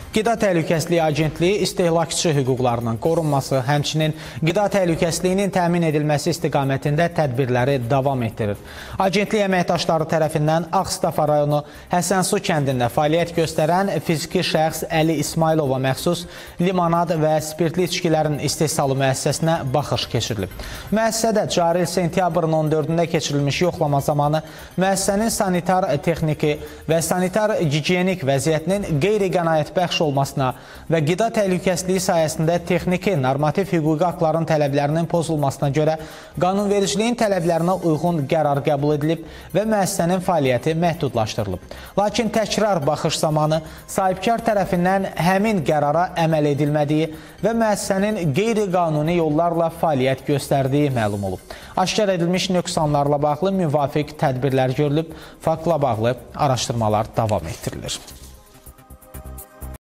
Qida Təhlükəsizliyi Agentliyi istehlakçı hüquqlarının qorunması, həmçinin qida təhlükəsizliyinin təmin edilməsi istiqamətində tədbirləri davam etdirir. Agentlik əməkdaşları tərəfindən Ağstafa rayonu Həsənsu kəndində fəaliyyət göstərən fiziki şəxs Əli İsmailova məxsus limonad və spirtli içkilərin istehsalı müəssisəsinə baxış keçirilib. Müəssisədə cari il sentyabrın 14-də keçirilmiş yoxlama zamanı müəssisənin sanitar texniki və sanitar gigiyenik vəziyyətinin qeyri-qənaətbəxş olmasına və qida təhlükəsizliyi sayəsində texniki, normativ hüquqi haqların tələblərinin pozulmasına görə qanunvericiliyin tələblərinə uyğun qərar qəbul edilib və müəssisənin fəaliyyəti məhdudlaşdırılıb. Lakin təkrar baxış zamanı sahibkar tərəfindən həmin qərara əməl edilmədiyi və müəssisənin qeyri-qanuni yollarla fəaliyyət göstərdiyi məlum olub. Aşkar edilmiş nöqsanlarla bağlı müvafiq tədbirlər görülüb, faktla bağlı araşdırmalar davam etdirilir.